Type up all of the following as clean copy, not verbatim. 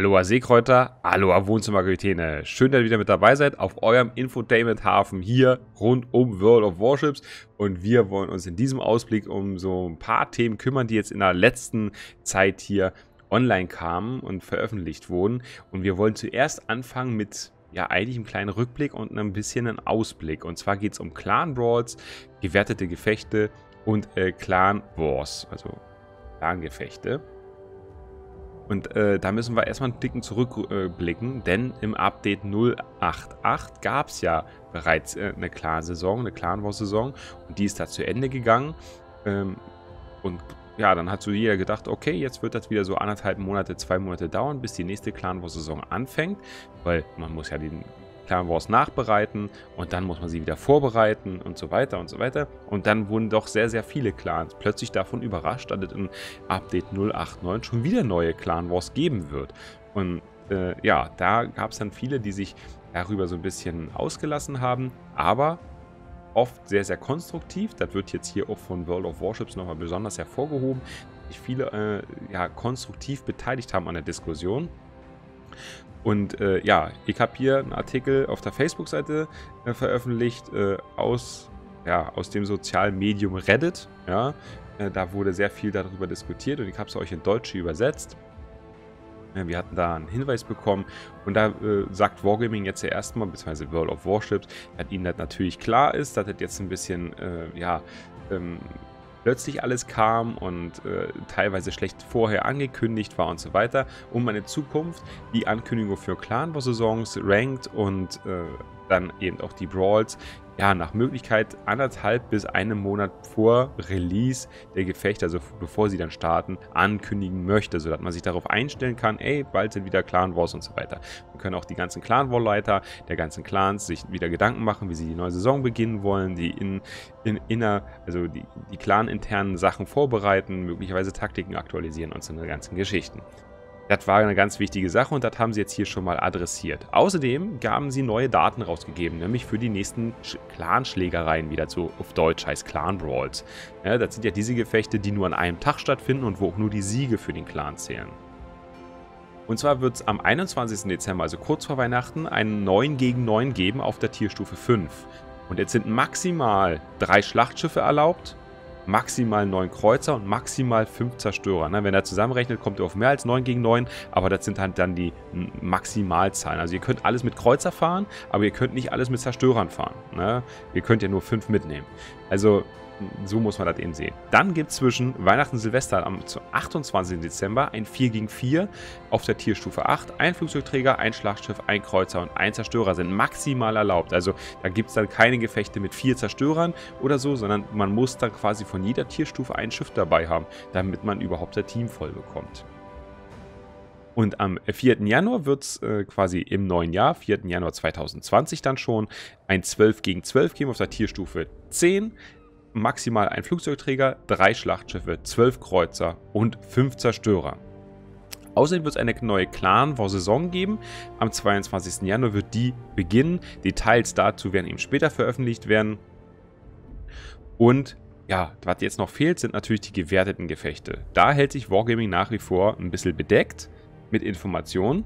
Aloha Seekräuter, Aloha Wohnzimmerkapitäne. Schön, dass ihr wieder mit dabei seid auf eurem Infotainment-Hafen hier rund um World of Warships. Und wir wollen uns in diesem Ausblick um so ein paar Themen kümmern, die jetzt in der letzten Zeit hier online kamen und veröffentlicht wurden. Und wir wollen zuerst anfangen mit eigentlich einem kleinen Rückblick und ein bisschen einen Ausblick. Und zwar geht es um Clan Brawls, gewertete Gefechte und Clan Wars, also Clan-Gefechte. Und da müssen wir erstmal einen Dicken zurückblicken, denn im Update 088 gab es ja bereits eine Clan-Saison, eine Clan-Wars-Saison, und die ist da zu Ende gegangen. Und ja, dann hat so jeder gedacht, okay, jetzt wird das wieder so 1,5 Monate, 2 Monate dauern, bis die nächste Clan-Wars-Saison anfängt, weil man muss ja den Clan Wars nachbereiten und dann muss man sie wieder vorbereiten und so weiter und so weiter. Und dann wurden doch sehr, sehr viele Clans plötzlich davon überrascht, dass es in Update 089 schon wieder neue Clan Wars geben wird. Und ja, da gab es dann viele, die sich darüber so ein bisschen ausgelassen haben, aber oft sehr, sehr konstruktiv. Das wird jetzt hier auch von World of Warships nochmal besonders hervorgehoben, dass sich viele konstruktiv beteiligt haben an der Diskussion. Und ja, ich habe hier einen Artikel auf der Facebook-Seite veröffentlicht aus dem sozialen Medium Reddit. Ja, da wurde sehr viel darüber diskutiert und ich habe es euch in Deutsch übersetzt. Wir hatten da einen Hinweis bekommen und da sagt Wargaming jetzt ja erstmal, beziehungsweise World of Warships, dass ihnen das natürlich klar ist, dass das jetzt ein bisschen, plötzlich alles kam und teilweise schlecht vorher angekündigt war und so weiter. Um in Zukunft die Ankündigung für Clan Wars Saisons, Ranked und dann eben auch die Brawls, ja, nach Möglichkeit 1,5 bis 1 Monat vor Release der Gefechte, also bevor sie dann starten, ankündigen möchte, sodass man sich darauf einstellen kann, ey, bald sind wieder Clan Wars und so weiter. Dann können auch die ganzen Clan War Leiter der ganzen Clans sich wieder Gedanken machen, wie sie die neue Saison beginnen wollen, die die Clan-internen Sachen vorbereiten, möglicherweise Taktiken aktualisieren und so eine ganzen Geschichten. Das war eine ganz wichtige Sache und das haben sie jetzt hier schon mal adressiert. Außerdem haben sie neue Daten rausgegeben, nämlich für die nächsten Clanschlägereien, wie das so auf Deutsch heißt, Clan Brawls. Ja, das sind ja diese Gefechte, die nur an einem Tag stattfinden und wo auch nur die Siege für den Clan zählen. Und zwar wird es am 21. Dezember, also kurz vor Weihnachten, einen 9 gegen 9 geben auf der Tierstufe 5. Und jetzt sind maximal 3 Schlachtschiffe erlaubt, maximal 9 Kreuzer und maximal 5 Zerstörer. Ne? Wenn er zusammenrechnet, kommt er auf mehr als 9 gegen 9, aber das sind halt dann die Maximalzahlen. Also ihr könnt alles mit Kreuzer fahren, aber ihr könnt nicht alles mit Zerstörern fahren. Ne? Ihr könnt ja nur 5 mitnehmen. Also so muss man das eben sehen. Dann gibt es zwischen Weihnachten und Silvester am 28. Dezember ein 4 gegen 4 auf der Tierstufe 8. Ein Flugzeugträger, ein Schlachtschiff, ein Kreuzer und ein Zerstörer sind maximal erlaubt. Also da gibt es dann keine Gefechte mit 4 Zerstörern oder so, sondern man muss dann quasi von jeder Tierstufe ein Schiff dabei haben, damit man überhaupt das Team voll bekommt. Und am 4. Januar wird es quasi im neuen Jahr, 4. Januar 2020 dann schon, ein 12 gegen 12 geben auf der Tierstufe 10. Maximal ein Flugzeugträger, 3 Schlachtschiffe, 12 Kreuzer und 5 Zerstörer. Außerdem wird es eine neue Clan War Saison geben. Am 22. Januar wird die beginnen. Details dazu werden eben später veröffentlicht werden. Und ja, was jetzt noch fehlt, sind natürlich die gewerteten Gefechte. Da hält sich Wargaming nach wie vor ein bisschen bedeckt mit Informationen.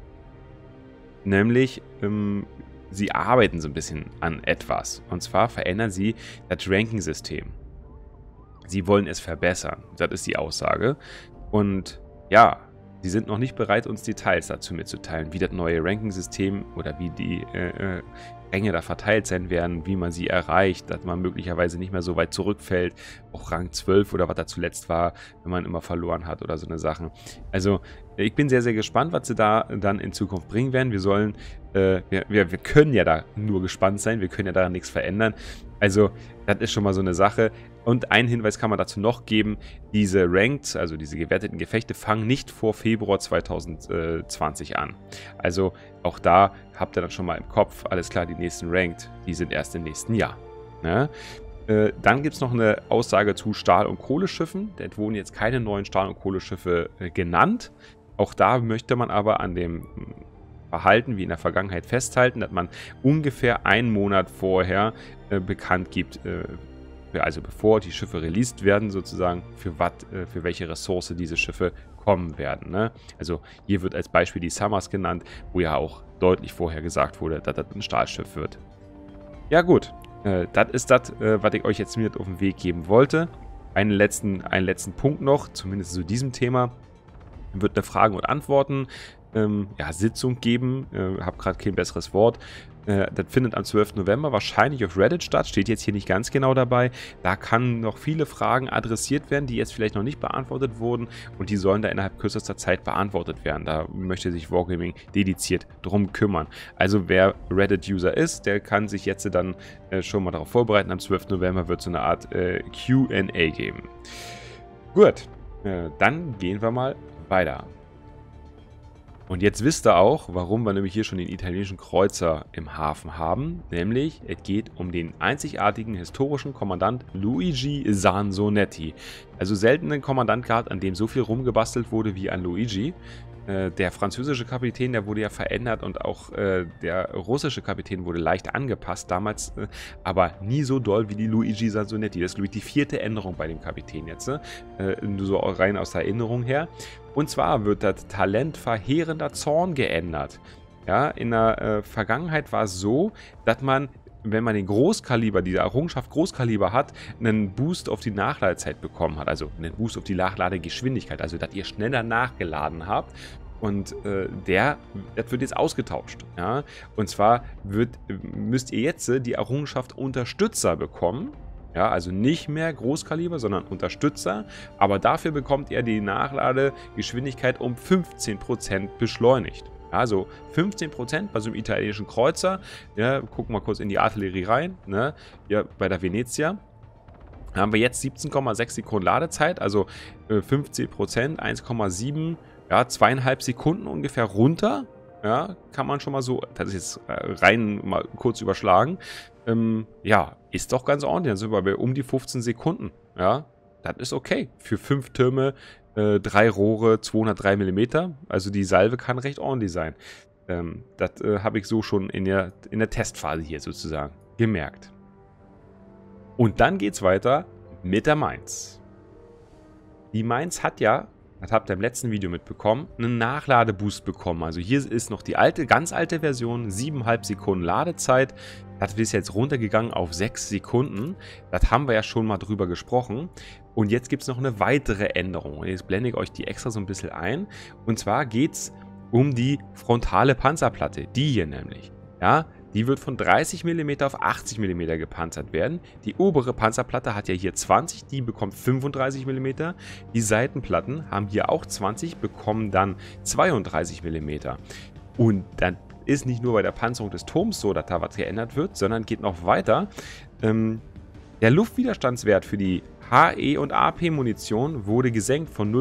Nämlich sie arbeiten so ein bisschen an etwas. Und zwar verändern sie das Ranking-System. Sie wollen es verbessern. Das ist die Aussage. Und ja, sie sind noch nicht bereit, uns Details dazu mitzuteilen, wie das neue Ranking-System oder wie die Ränge da verteilt sein werden, wie man sie erreicht, dass man möglicherweise nicht mehr so weit zurückfällt. Auch Rang 12 oder was da zuletzt war, wenn man immer verloren hat oder so eine Sachen. Also ich bin sehr, sehr gespannt, was sie da dann in Zukunft bringen werden. Wir sollen, wir können ja da nur gespannt sein, wir können ja daran nichts verändern. Also das ist schon mal so eine Sache. Und einen Hinweis kann man dazu noch geben, diese Ranked, also diese gewerteten Gefechte, fangen nicht vor Februar 2020 an. Also auch da habt ihr dann schon mal im Kopf, alles klar, die nächsten Ranked, die sind erst im nächsten Jahr. Ne? Dann gibt es noch eine Aussage zu Stahl- und Kohleschiffen. Da wurden jetzt keine neuen Stahl- und Kohleschiffe genannt. Auch da möchte man aber an dem Verhalten wie in der Vergangenheit festhalten, dass man ungefähr einen Monat vorher bekannt gibt, also bevor die Schiffe released werden sozusagen, für welche Ressource diese Schiffe kommen werden. Ne? Also hier wird als Beispiel die Summers genannt, wo ja auch deutlich vorher gesagt wurde, dass das ein Stahlschiff wird. Ja gut, das ist das, was ich euch jetzt mit auf den Weg geben wollte. Einen letzten Punkt noch, zumindest zu diesem Thema. Wird eine Fragen- und Antworten Sitzung geben. Habe gerade kein besseres Wort. Das findet am 12. November wahrscheinlich auf Reddit statt. Steht jetzt hier nicht ganz genau dabei. Da kann noch viele Fragen adressiert werden, die jetzt vielleicht noch nicht beantwortet wurden. Und die sollen da innerhalb kürzester Zeit beantwortet werden. Da möchte sich Wargaming dediziert drum kümmern. Also wer Reddit-User ist, der kann sich jetzt dann schon mal darauf vorbereiten. Am 12. November wird es so eine Art Q&A geben. Gut, dann gehen wir mal weiter. Und jetzt wisst ihr auch, warum wir nämlich hier schon den italienischen Kreuzer im Hafen haben. Nämlich, es geht um den einzigartigen historischen Kommandant Luigi Sansonetti. Also selten einen Kommandant gehabt, an dem so viel rumgebastelt wurde wie an Luigi. Der französische Kapitän, der wurde ja verändert und auch der russische Kapitän wurde leicht angepasst damals, aber nie so doll wie die Luigi Sansonetti. Das ist, glaube ich, die 4. Änderung bei dem Kapitän jetzt, nur so rein aus der Erinnerung her. Und zwar wird das Talent verheerender Zorn geändert. Ja, in der Vergangenheit war es so, dass man, wenn man den Großkaliber, diese Errungenschaft Großkaliber hat, einen Boost auf die Nachladezeit bekommen hat. Also einen Boost auf die Nachladegeschwindigkeit. Also, dass ihr schneller nachgeladen habt. Und das wird jetzt ausgetauscht. Ja? Und zwar müsst ihr jetzt die Errungenschaft Unterstützer bekommen. Ja, also nicht mehr Großkaliber, sondern Unterstützer. Aber dafür bekommt ihr die Nachladegeschwindigkeit um 15% beschleunigt. Also 15% bei so einem italienischen Kreuzer. Ja, gucken wir kurz in die Artillerie rein. Ne? Ja, bei der Venezia haben wir jetzt 17,6 Sekunden Ladezeit. Also 15%, 1,7, ja, 2,5 Sekunden ungefähr runter. Ja, kann man schon mal so, das ist jetzt rein mal kurz überschlagen. Ja, ist doch ganz ordentlich. Dann sind wir bei um die 15 Sekunden. Ja, das ist okay. Für 5 Türme, 3 Rohre, 203 mm. Also die Salve kann recht ordentlich sein. Das habe ich so schon in der Testphase hier sozusagen gemerkt. Und dann geht es weiter mit der Mainz. Die Mainz hat ja, das habt ihr im letzten Video mitbekommen, einen Nachladeboost bekommen. Also hier ist noch die alte, ganz alte Version, 7,5 Sekunden Ladezeit. Das ist jetzt runtergegangen auf 6 Sekunden. Das haben wir ja schon mal drüber gesprochen. Und jetzt gibt es noch eine weitere Änderung. Jetzt blende ich euch die extra so ein bisschen ein. Und zwar geht es um die frontale Panzerplatte. Die hier nämlich. Ja, die wird von 30 mm auf 80 mm gepanzert werden. Die obere Panzerplatte hat ja hier 20, die bekommt 35 mm. Die Seitenplatten haben hier auch 20, bekommen dann 32 mm. Und dann ist nicht nur bei der Panzerung des Turms so, dass da was geändert wird, sondern geht noch weiter. Der Luftwiderstandswert für die HE und AP Munition wurde gesenkt von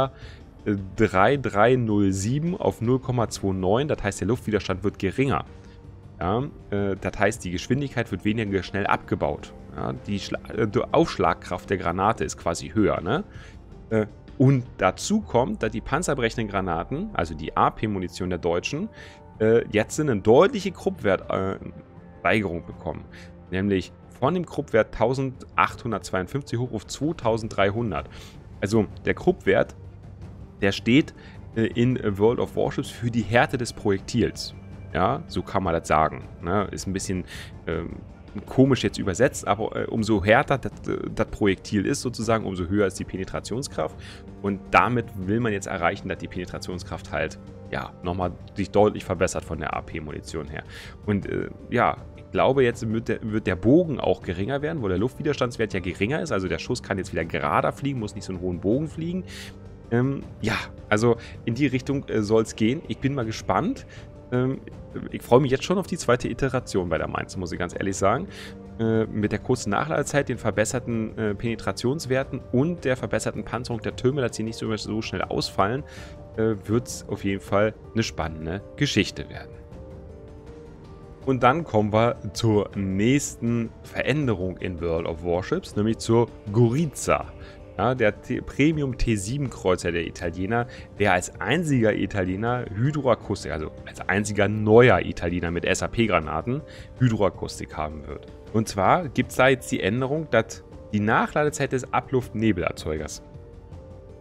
0,3307 auf 0,29. Das heißt, der Luftwiderstand wird geringer. Ja, das heißt, die Geschwindigkeit wird weniger schnell abgebaut. Ja, die Aufschlagkraft der Granate ist quasi höher. Ne? Und dazu kommt, dass die panzerbrechenden Granaten, also die AP-Munition der Deutschen, jetzt eine deutliche Kruppwertsteigerung bekommen. Nämlich von dem Kruppwert 1852 hoch auf 2300. Also der Kruppwert, der steht in World of Warships für die Härte des Projektils. Ja, so kann man das sagen. Ne? Ist ein bisschen komisch jetzt übersetzt, aber umso härter das Projektil ist sozusagen, umso höher ist die Penetrationskraft. Und damit will man jetzt erreichen, dass die Penetrationskraft halt, ja, nochmal sich deutlich verbessert von der AP-Munition her. Und ja, ich glaube, jetzt wird der Bogen auch geringer werden, wo der Luftwiderstandswert ja geringer ist. Also der Schuss kann jetzt wieder gerader fliegen, muss nicht so einen hohen Bogen fliegen. Ja, also in die Richtung soll es gehen. Ich bin mal gespannt. Ich freue mich jetzt schon auf die zweite Iteration bei der Mainz, muss ich ganz ehrlich sagen. Mit der kurzen Nachladezeit, den verbesserten Penetrationswerten und der verbesserten Panzerung der Türme, dass sie nicht so schnell ausfallen, wird es auf jeden Fall eine spannende Geschichte werden. Und dann kommen wir zur nächsten Veränderung in World of Warships, nämlich zur Gorizia. Ja, der Premium T7 Kreuzer der Italiener, der als einziger Italiener Hydroakustik, also als einziger neuer Italiener mit SAP-Granaten, Hydroakustik haben wird. Und zwar gibt es da jetzt die Änderung, dass die Nachladezeit des Abluftnebelerzeugers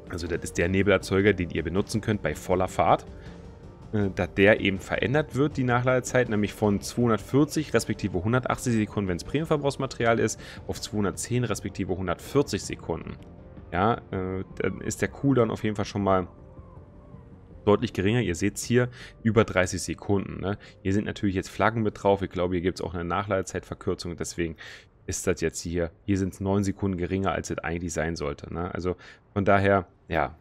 Also das ist der Nebelerzeuger, den ihr benutzen könnt bei voller Fahrt. Dass der eben verändert wird, die Nachladezeit, nämlich von 240 respektive 180 Sekunden, wenn es Premiumverbrauchsmaterial ist, auf 210 respektive 140 Sekunden. Ja, dann ist der Cooldown auf jeden Fall schon mal deutlich geringer. Ihr seht es hier, über 30 Sekunden. Ne? Hier sind natürlich jetzt Flaggen mit drauf. Ich glaube, hier gibt es auch eine Nachladezeitverkürzung. Deswegen ist das jetzt hier sind es 9 Sekunden geringer, als es eigentlich sein sollte. Ne? Also von daher, ja.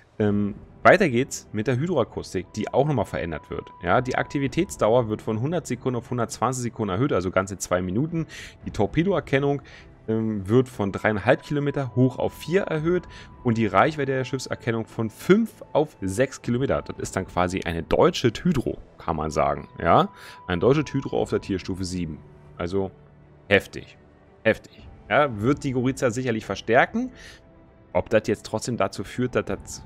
Weiter geht's mit der Hydroakustik, die auch nochmal verändert wird. Ja, die Aktivitätsdauer wird von 100 Sekunden auf 120 Sekunden erhöht, also ganze 2 Minuten. Die Torpedoerkennung wird von 3,5 Kilometer hoch auf 4 erhöht und die Reichweite der Schiffserkennung von 5 auf 6 Kilometer. Das ist dann quasi eine deutsche Hydro, kann man sagen. Ja, ein deutsche Hydro auf der Tierstufe 7. Also heftig. Heftig. Ja, wird die Gorica sicherlich verstärken. Ob das jetzt trotzdem dazu führt, dass das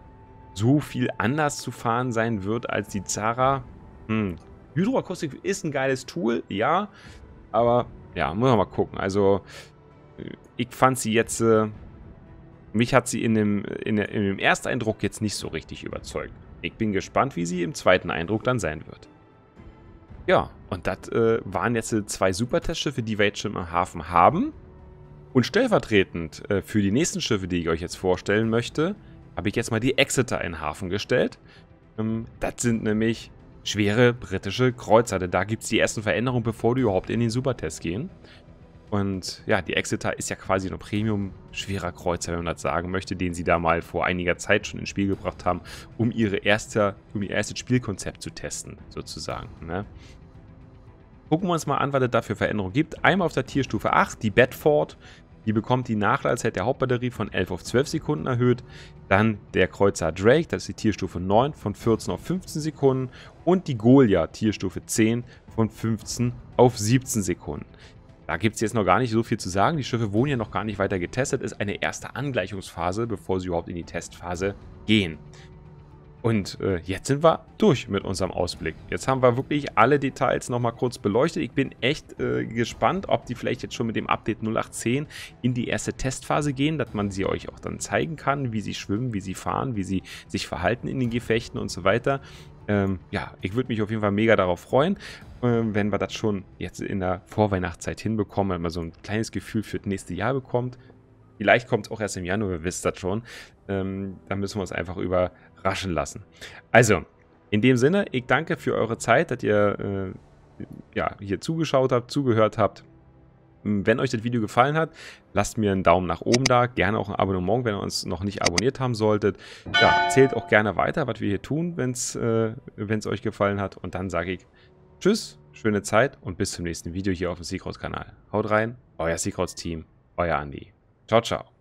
so viel anders zu fahren sein wird als die Zara. Hydroakustik ist ein geiles Tool, ja. Aber ja, muss man mal gucken. Also, ich fand sie jetzt, mich hat sie in dem Ersteindruck jetzt nicht so richtig überzeugt. Ich bin gespannt, wie sie im zweiten Eindruck dann sein wird. Ja, und das waren jetzt 2 Supertestschiffe, die wir jetzt schon im Hafen haben. Und stellvertretend für die nächsten Schiffe, die ich euch jetzt vorstellen möchte, habe ich jetzt mal die Exeter in den Hafen gestellt. Das sind nämlich schwere britische Kreuzer. Denn da gibt es die ersten Veränderungen, bevor die überhaupt in den Supertest gehen. Und ja, die Exeter ist ja quasi ein Premium-schwerer Kreuzer, wenn man das sagen möchte, den sie da mal vor einiger Zeit schon ins Spiel gebracht haben, um ihr erstes Spielkonzept zu testen, sozusagen. Ne? Gucken wir uns mal an, was es da für Veränderungen gibt. Einmal auf der Tierstufe 8, die Bedford. Die bekommt die Nachladezeit der Hauptbatterie von 11 auf 12 Sekunden erhöht. Dann der Kreuzer Drake, das ist die Tierstufe 9, von 14 auf 15 Sekunden. Und die Goliath, Tierstufe 10, von 15 auf 17 Sekunden. Da gibt es jetzt noch gar nicht so viel zu sagen. Die Schiffe wurden ja noch gar nicht weiter getestet. Ist eine erste Angleichungsphase, bevor sie überhaupt in die Testphase gehen. Und jetzt sind wir durch mit unserem Ausblick. Jetzt haben wir wirklich alle Details nochmal kurz beleuchtet. Ich bin echt gespannt, ob die vielleicht jetzt schon mit dem Update 0810 in die erste Testphase gehen, dass man sie euch auch dann zeigen kann, wie sie schwimmen, wie sie fahren, wie sie sich verhalten in den Gefechten und so weiter. Ja, ich würde mich auf jeden Fall mega darauf freuen, wenn wir das schon jetzt in der Vorweihnachtszeit hinbekommen, wenn man so ein kleines Gefühl für das nächste Jahr bekommt. Vielleicht kommt es auch erst im Januar, ihr wisst das schon. Dann müssen wir uns einfach überraschen lassen. Also, in dem Sinne, ich danke für eure Zeit, dass ihr ja, hier zugeschaut habt, zugehört habt. Wenn euch das Video gefallen hat, lasst mir einen Daumen nach oben da. Gerne auch ein Abonnement, wenn ihr uns noch nicht abonniert haben solltet. Ja, erzählt auch gerne weiter, was wir hier tun, wenn es euch gefallen hat. Und dann sage ich tschüss, schöne Zeit und bis zum nächsten Video hier auf dem Seakrauts-Kanal. Haut rein, euer Seakrauts-Team, euer Andi. Ciao, ciao.